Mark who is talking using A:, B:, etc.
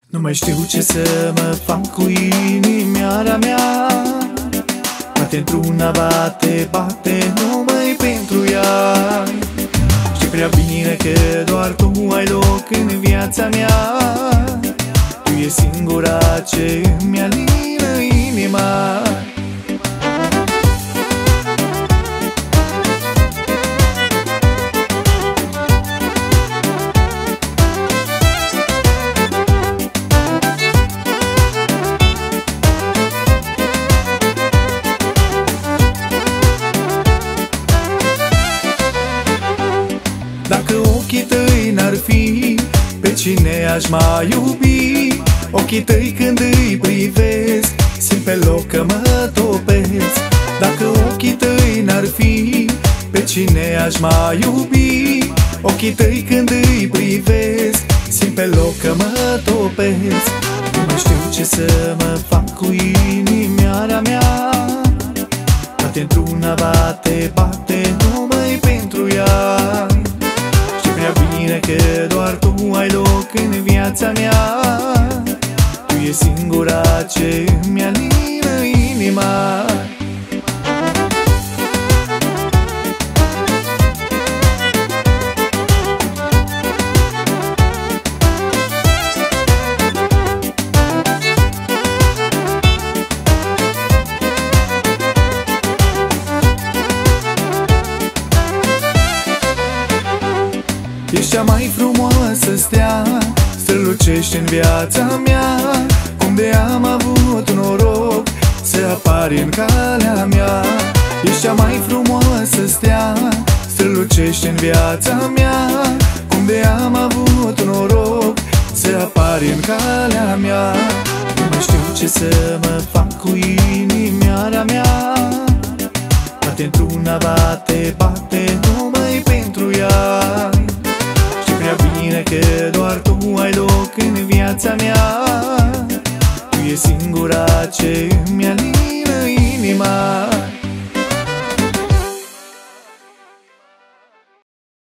A: Nu mai știu ce să mă fac cu inimioara mea. Poate într-una bate numai pentru ea. Știi prea bine că doar tu ai loc în viața mea. Tu e singura ce îmi alină inima. Dacă ochii tăi n-ar fi, pe cine aș mai iubi? Ochii tăi când îi privesc, simt pe loc că mă topesc. Dacă ochii tăi n-ar fi, pe cine aș mai iubi? Ochii tăi când îi privesc, simt pe loc că mă topesc. Nu mai știu ce să mă fac cu inimioara mea. Poate într-una bate numai pentru ea. Că doar tu ai loc în viața mea. Tu e singura ce îmi alină inima. Ești cea mai frumoasă stea, strălucești în viața mea. Cum de am avut noroc să apari în calea mea. Ești cea mai frumoasă stea, strălucești în viața mea. Cum de am avut noroc să apari în calea mea. Nu mai știu ce să mă fac cu inimioara mea. Poate într-una bate numai pentru ea. Că doar tu ai loc în viața mea. Tu e singura ce îmi